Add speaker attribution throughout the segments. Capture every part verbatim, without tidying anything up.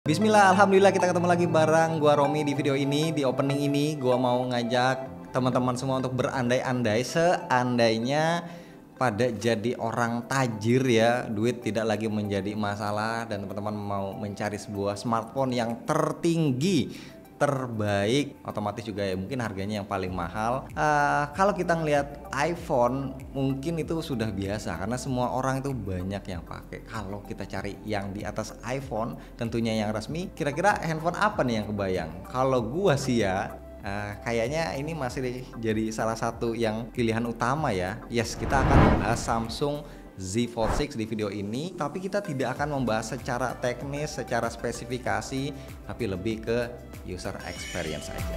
Speaker 1: Bismillah, alhamdulillah kita ketemu lagi bareng gua Romi di video ini. Di opening ini gua mau ngajak teman-teman semua untuk berandai-andai seandainya pada jadi orang tajir ya, duit tidak lagi menjadi masalah dan teman-teman mau mencari sebuah smartphone yang tertinggi, terbaik, otomatis juga ya mungkin harganya yang paling mahal. Uh, kalau kita ngelihat iPhone mungkin itu sudah biasa karena semua orang itu banyak yang pakai. Kalau kita cari yang di atas iPhone, tentunya yang resmi, kira-kira handphone apa nih yang kebayang? Kalau gua sih ya Uh, kayaknya ini masih jadi salah satu yang pilihan utama ya. Yes, kita akan membahas Samsung Z Fold enam di video ini, tapi kita tidak akan membahas secara teknis, secara spesifikasi, tapi lebih ke user experience aja.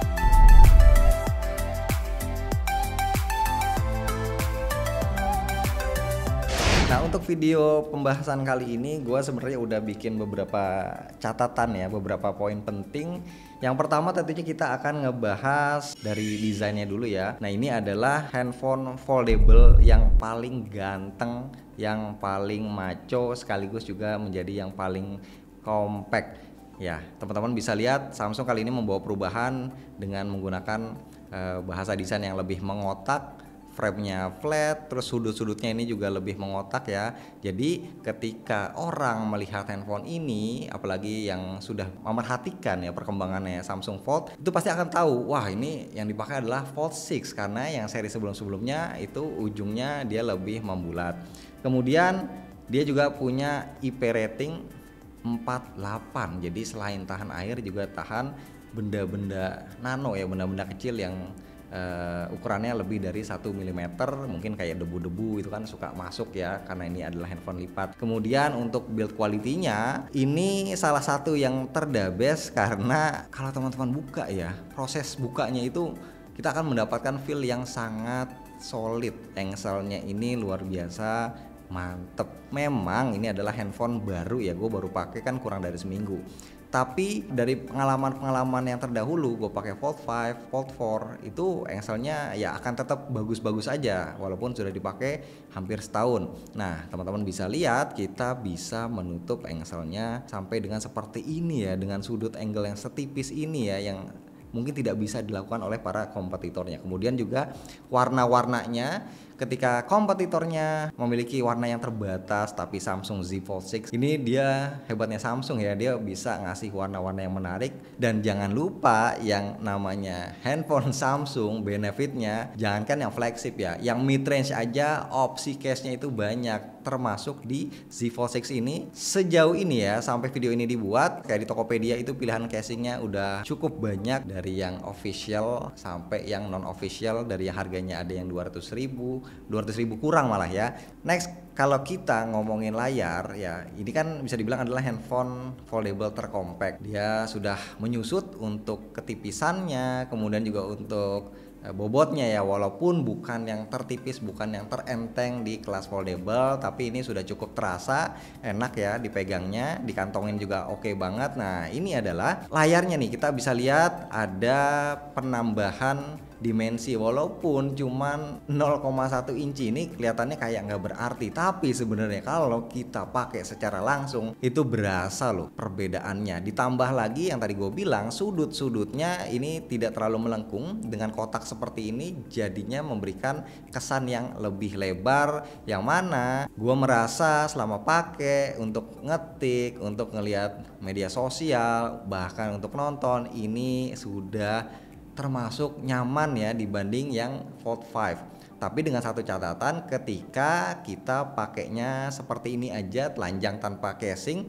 Speaker 1: Nah, untuk video pembahasan kali ini gue sebenarnya udah bikin beberapa catatan ya, beberapa poin penting. Yang pertama tentunya kita akan ngebahas dari desainnya dulu ya. Nah, ini adalah handphone foldable yang paling ganteng, yang paling maco, sekaligus juga menjadi yang paling compact. Ya, teman-teman bisa lihat Samsung kali ini membawa perubahan dengan menggunakan eh, bahasa desain yang lebih mengotak. Frame-nya flat, terus sudut-sudutnya ini juga lebih mengotak ya. Jadi ketika orang melihat handphone ini, apalagi yang sudah memerhatikan ya perkembangannya Samsung Fold, itu pasti akan tahu, wah ini yang dipakai adalah Fold enam karena yang seri sebelum-sebelumnya itu ujungnya dia lebih membulat. Kemudian dia juga punya I P rating empat puluh delapan. Jadi selain tahan air juga tahan benda-benda nano ya, benda-benda kecil yang Uh, ukurannya lebih dari satu milimeter, mungkin kayak debu-debu itu kan suka masuk ya karena ini adalah handphone lipat. Kemudian untuk build quality-nya ini salah satu yang terdabes karena kalau teman-teman buka ya, proses bukanya itu kita akan mendapatkan feel yang sangat solid. Engselnya ini luar biasa mantep. Memang ini adalah handphone baru ya, gue baru pakai kan kurang dari seminggu. Tapi dari pengalaman-pengalaman yang terdahulu, gue pakai Fold lima, Fold empat itu engselnya ya akan tetap bagus-bagus aja walaupun sudah dipakai hampir setahun. Nah, teman-teman bisa lihat kita bisa menutup engselnya sampai dengan seperti ini ya, dengan sudut angle yang setipis ini ya, yang mungkin tidak bisa dilakukan oleh para kompetitornya. Kemudian juga warna-warnanya, ketika kompetitornya memiliki warna yang terbatas, tapi Samsung Z Fold enam ini dia hebatnya Samsung ya, dia bisa ngasih warna-warna yang menarik. Dan jangan lupa yang namanya handphone Samsung, benefitnya jangankan yang flagship ya, yang mid range aja opsi case-nya itu banyak, termasuk di Z Fold enam ini. Sejauh ini ya, sampai video ini dibuat, kayak di Tokopedia itu pilihan casingnya udah cukup banyak, dari yang official sampai yang non official, dari yang harganya ada yang dua ratus ribu, dua ratus ribu kurang malah ya. Next, kalau kita ngomongin layar ya, ini kan bisa dibilang adalah handphone foldable terkompact. Dia sudah menyusut untuk ketipisannya, kemudian juga untuk bobotnya ya, walaupun bukan yang tertipis, bukan yang terenteng di kelas foldable, tapi ini sudah cukup terasa enak ya dipegangnya, dikantongin juga oke banget. Nah, ini adalah layarnya nih, kita bisa lihat ada penambahan dimensi walaupun cuman nol koma satu inci. Ini kelihatannya kayak nggak berarti, tapi sebenarnya kalau kita pakai secara langsung itu berasa loh perbedaannya. Ditambah lagi yang tadi gue bilang, sudut-sudutnya ini tidak terlalu melengkung, dengan kotak seperti ini jadinya memberikan kesan yang lebih lebar, yang mana gue merasa selama pakai untuk ngetik, untuk ngelihat media sosial, bahkan untuk nonton, ini sudah termasuk nyaman ya dibanding yang Fold lima. Tapi dengan satu catatan, ketika kita pakainya seperti ini aja, telanjang tanpa casing,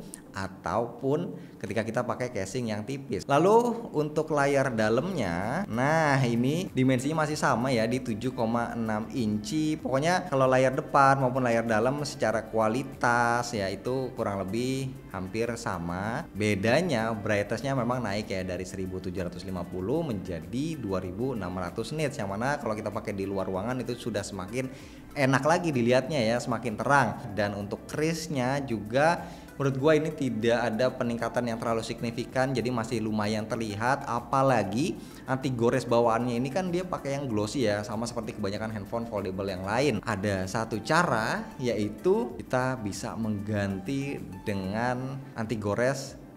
Speaker 1: ataupun ketika kita pakai casing yang tipis. Lalu untuk layar dalamnya, nah ini dimensinya masih sama ya, di tujuh koma enam inci. Pokoknya kalau layar depan maupun layar dalam secara kualitas ya itu kurang lebih hampir sama. Bedanya brightness-nya memang naik ya, dari seribu tujuh ratus lima puluh menjadi dua ribu enam ratus nits, yang mana kalau kita pakai di luar ruangan itu sudah semakin enak lagi dilihatnya ya, semakin terang. Dan untuk crease-nya juga menurut gue ini tidak ada peningkatan yang terlalu signifikan, jadi masih lumayan terlihat. Apalagi anti gores bawaannya ini kan dia pakai yang glossy ya, sama seperti kebanyakan handphone foldable yang lain. Ada satu cara, yaitu kita bisa mengganti dengan anti gores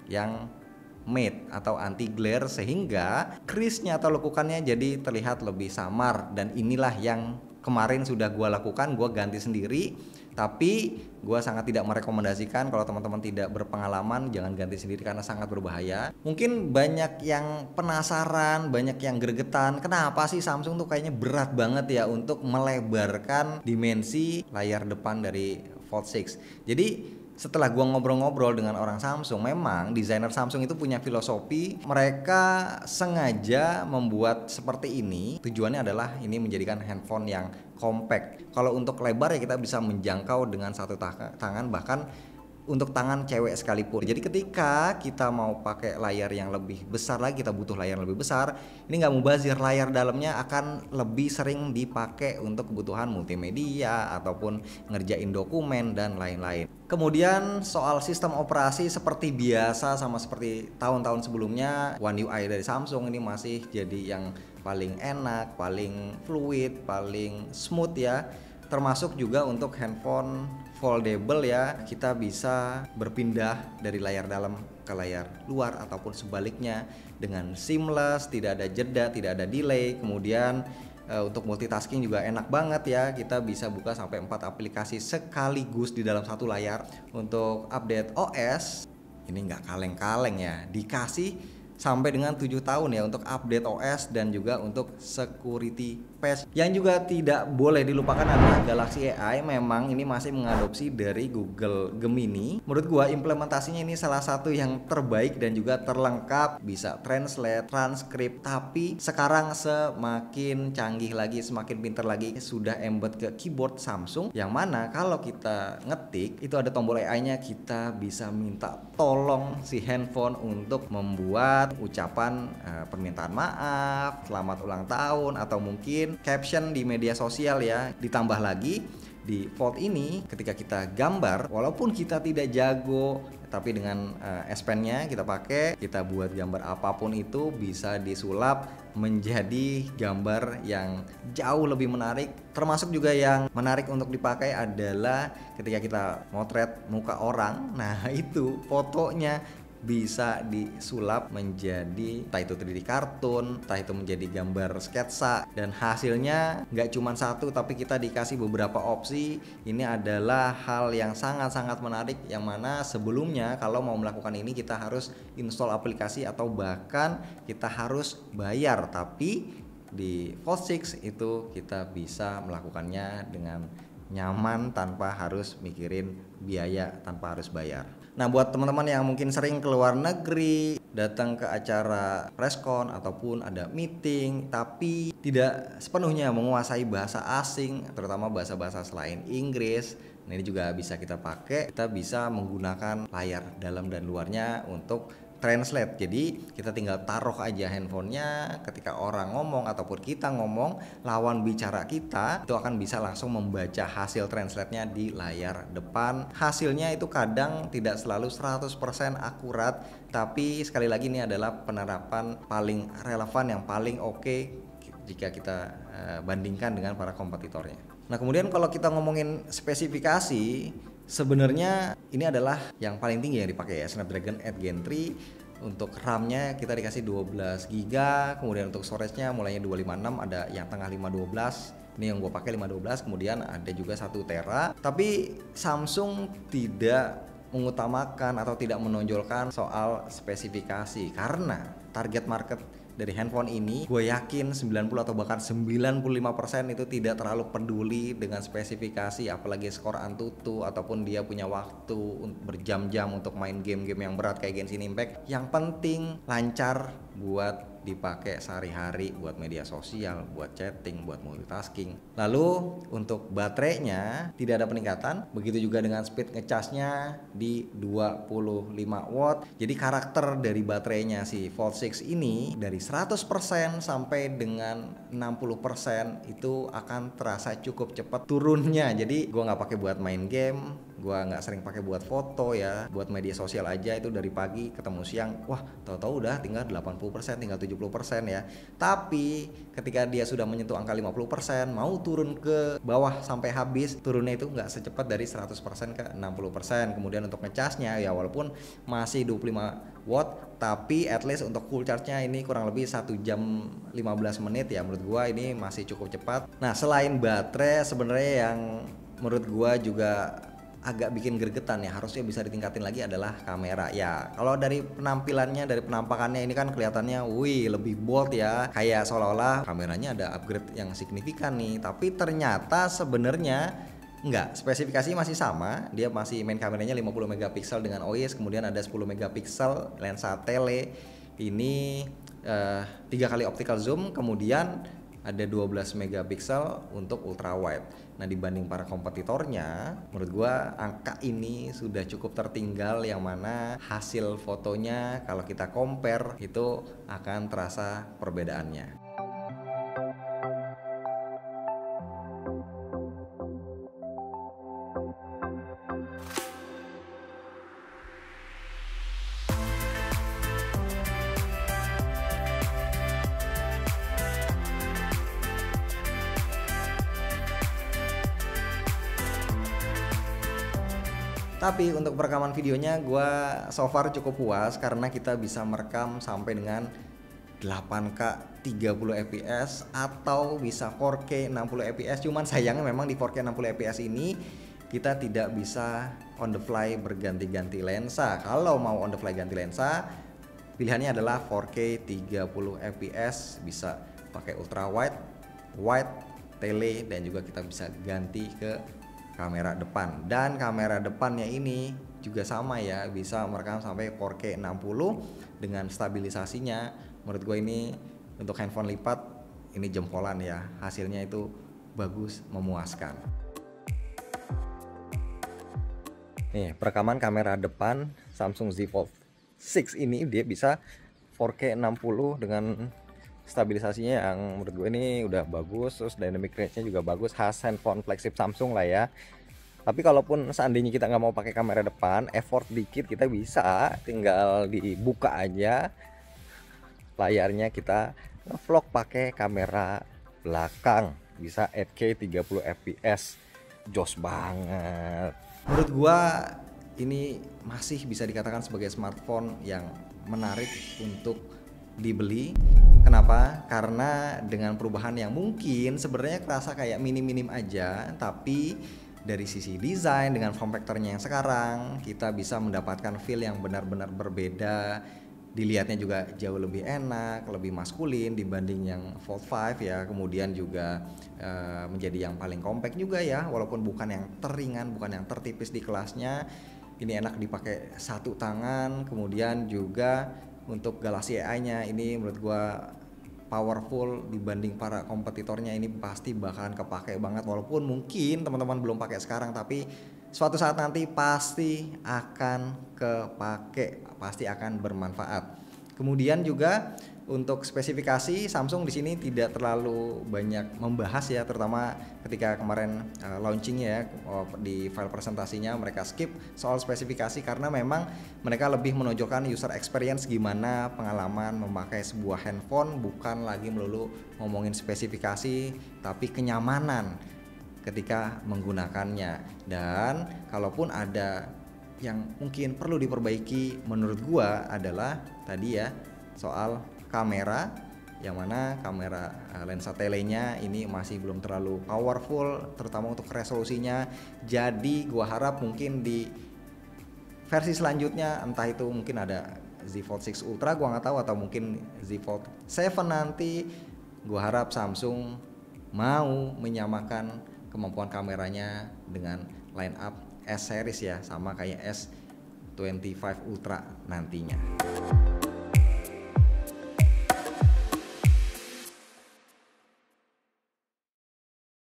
Speaker 1: yang matte atau anti glare sehingga crease-nya atau lekukannya jadi terlihat lebih samar, dan inilah yang kemarin sudah gue lakukan, gue ganti sendiri. Tapi gue sangat tidak merekomendasikan kalau teman-teman tidak berpengalaman, jangan ganti sendiri karena sangat berbahaya. Mungkin banyak yang penasaran, banyak yang gregetan, kenapa sih Samsung tuh kayaknya berat banget ya untuk melebarkan dimensi layar depan dari Fold enam. Jadi setelah gua ngobrol-ngobrol dengan orang Samsung, memang desainer Samsung itu punya filosofi, mereka sengaja membuat seperti ini. Tujuannya adalah ini menjadikan handphone yang compact. Kalau untuk lebar ya kita bisa menjangkau dengan satu tangan, bahkan untuk tangan cewek sekalipun. Jadi ketika kita mau pakai layar yang lebih besar lagi, kita butuh layar yang lebih besar, ini nggak mubazir, layar dalamnya akan lebih sering dipakai untuk kebutuhan multimedia ataupun ngerjain dokumen dan lain-lain. Kemudian soal sistem operasi seperti biasa sama seperti tahun-tahun sebelumnya, One U I dari Samsung ini masih jadi yang paling enak, paling fluid, paling smooth ya. Termasuk juga untuk handphone foldable ya, kita bisa berpindah dari layar dalam ke layar luar ataupun sebaliknya dengan seamless, tidak ada jeda, tidak ada delay. Kemudian e, untuk multitasking juga enak banget ya, kita bisa buka sampai empat aplikasi sekaligus di dalam satu layar. Untuk update O S ini nggak kaleng-kaleng ya, dikasih sampai dengan tujuh tahun ya untuk update O S dan juga untuk security patch. Yang juga tidak boleh dilupakan adalah Galaxy A I. Memang ini masih mengadopsi dari Google Gemini. Menurut gua implementasinya ini salah satu yang terbaik dan juga terlengkap, bisa translate, transkrip, tapi sekarang semakin canggih lagi, semakin pinter lagi, sudah embed ke keyboard Samsung, yang mana kalau kita ngetik itu ada tombol A I-nya, kita bisa minta tolong si handphone untuk membuat ucapan uh, permintaan maaf, selamat ulang tahun, atau mungkin caption di media sosial ya. Ditambah lagi di Fold ini ketika kita gambar, walaupun kita tidak jago, tapi dengan uh, S Pen-nya kita pakai, kita buat gambar apapun itu bisa disulap menjadi gambar yang jauh lebih menarik. Termasuk juga yang menarik untuk dipakai adalah ketika kita motret muka orang, nah itu fotonya bisa disulap menjadi entah itu tiga D kartun, entah itu menjadi gambar sketsa, dan hasilnya nggak cuma satu tapi kita dikasih beberapa opsi. Ini adalah hal yang sangat-sangat menarik, yang mana sebelumnya kalau mau melakukan ini kita harus install aplikasi atau bahkan kita harus bayar, tapi di Fold enam itu kita bisa melakukannya dengan nyaman tanpa harus mikirin biaya, tanpa harus bayar. Nah, buat teman-teman yang mungkin sering ke luar negeri, datang ke acara preskon ataupun ada meeting tapi tidak sepenuhnya menguasai bahasa asing, terutama bahasa-bahasa selain Inggris, nah ini juga bisa kita pakai. Kita bisa menggunakan layar dalam dan luarnya untuk translate. Jadi kita tinggal taruh aja handphonenya, ketika orang ngomong ataupun kita ngomong, lawan bicara kita itu akan bisa langsung membaca hasil translate-nya di layar depan. Hasilnya itu kadang tidak selalu seratus persen akurat, tapi sekali lagi ini adalah penerapan paling relevan, yang paling oke okay jika kita uh, bandingkan dengan para kompetitornya. Nah, kemudian kalau kita ngomongin spesifikasi, sebenarnya ini adalah yang paling tinggi yang dipakai ya, Snapdragon eight Gen three. Untuk RAM-nya kita dikasih dua belas giga, kemudian untuk storage-nya mulainya dua lima enam, ada yang tengah lima dua belas. Ini yang gue pakai lima dua belas, kemudian ada juga satu tera. Tapi Samsung tidak mengutamakan atau tidak menonjolkan soal spesifikasi, karena target market dari handphone ini gue yakin sembilan puluh atau bahkan sembilan puluh lima persen itu tidak terlalu peduli dengan spesifikasi, apalagi skor Antutu ataupun dia punya waktu berjam-jam untuk main game-game yang berat kayak Genshin Impact. Yang penting lancar buat dipakai sehari-hari, buat media sosial, buat chatting, buat multitasking. Lalu untuk baterainya tidak ada peningkatan, begitu juga dengan speed ngecasnya di dua puluh lima watt. Jadi karakter dari baterainya si Fold enam ini dari seratus persen sampai dengan enam puluh persen itu akan terasa cukup cepat turunnya. Jadi gua nggak pakai buat main game, gua nggak sering pakai buat foto ya, buat media sosial aja itu dari pagi ketemu siang, wah tahu-tahu udah tinggal delapan puluh persen, tinggal tujuh puluh persen ya. Tapi ketika dia sudah menyentuh angka lima puluh persen, mau turun ke bawah sampai habis, turunnya itu nggak secepat dari seratus persen ke enam puluh persen. Kemudian untuk ngecasnya ya walaupun masih dua puluh lima watt, tapi at least untuk full charge-nya ini kurang lebih satu jam lima belas menit ya, menurut gua ini masih cukup cepat. Nah, selain baterai sebenarnya yang menurut gua juga agak bikin gregetan ya, harusnya bisa ditingkatin lagi adalah kamera ya. Kalau dari penampilannya, dari penampakannya ini kan kelihatannya wih lebih bold ya, kayak seolah-olah kameranya ada upgrade yang signifikan nih, tapi ternyata sebenarnya enggak, spesifikasinya masih sama. Dia masih main kameranya lima puluh megapiksel dengan O I S, kemudian ada sepuluh megapiksel lensa tele, ini uh, tiga kali optical zoom, kemudian ada dua belas megapiksel untuk ultra wide. Nah, dibanding para kompetitornya, menurut gua angka ini sudah cukup tertinggal, yang mana hasil fotonya kalau kita compare itu akan terasa perbedaannya. Tapi untuk perekaman videonya gue so far cukup puas karena kita bisa merekam sampai dengan delapan K tiga puluh F P S atau bisa empat K enam puluh F P S. Cuman sayangnya memang di empat K enam puluh F P S ini kita tidak bisa on the fly berganti-ganti lensa. Kalau mau on the fly ganti lensa, pilihannya adalah empat K tiga puluh F P S, bisa pakai ultra wide, wide, tele, dan juga kita bisa ganti ke kamera depan. Dan kamera depannya ini juga sama ya, bisa merekam sampai empat K enam puluh dengan stabilisasinya. Menurut gue ini untuk handphone lipat ini jempolan ya, hasilnya itu bagus, memuaskan. Nih, perekaman kamera depan Samsung Z Fold enam ini dia bisa empat K enam puluh dengan stabilisasinya yang menurut gue ini udah bagus, terus dynamic range-nya juga bagus, khas handphone flagship Samsung lah ya. Tapi kalaupun seandainya kita nggak mau pakai kamera depan, effort dikit, kita bisa tinggal dibuka aja layarnya, kita vlog pakai kamera belakang, bisa eight K tiga puluh F P S, jos banget. Menurut gua ini masih bisa dikatakan sebagai smartphone yang menarik untuk dibeli. Kenapa? Karena dengan perubahan yang mungkin sebenarnya kerasa kayak minim-minim aja, tapi dari sisi desain dengan form factornya yang sekarang kita bisa mendapatkan feel yang benar-benar berbeda. Dilihatnya juga jauh lebih enak, lebih maskulin dibanding yang Fold lima ya. Kemudian juga e, menjadi yang paling compact juga ya, walaupun bukan yang teringan, bukan yang tertipis di kelasnya. Ini enak dipakai satu tangan. Kemudian juga untuk Galaxy A I-nya ini menurut gua powerful dibanding para kompetitornya, ini pasti bakalan kepake banget, walaupun mungkin teman-teman belum pakai sekarang, tapi suatu saat nanti pasti akan kepake, pasti akan bermanfaat. Kemudian juga untuk spesifikasi Samsung di sini tidak terlalu banyak membahas ya, terutama ketika kemarin uh, launchingnya ya, di file presentasinya mereka skip soal spesifikasi karena memang mereka lebih menonjolkan user experience, gimana pengalaman memakai sebuah handphone, bukan lagi melulu ngomongin spesifikasi tapi kenyamanan ketika menggunakannya. Dan kalaupun ada yang mungkin perlu diperbaiki menurut gua adalah tadi ya soal kamera, yang mana kamera lensa telenya ini masih belum terlalu powerful, terutama untuk resolusinya. Jadi gua harap mungkin di versi selanjutnya, entah itu mungkin ada Z Fold enam Ultra, gua nggak tahu, atau mungkin Z Fold tujuh nanti, gua harap Samsung mau menyamakan kemampuan kameranya dengan line up S series ya, sama kayak S dua puluh lima Ultra nantinya.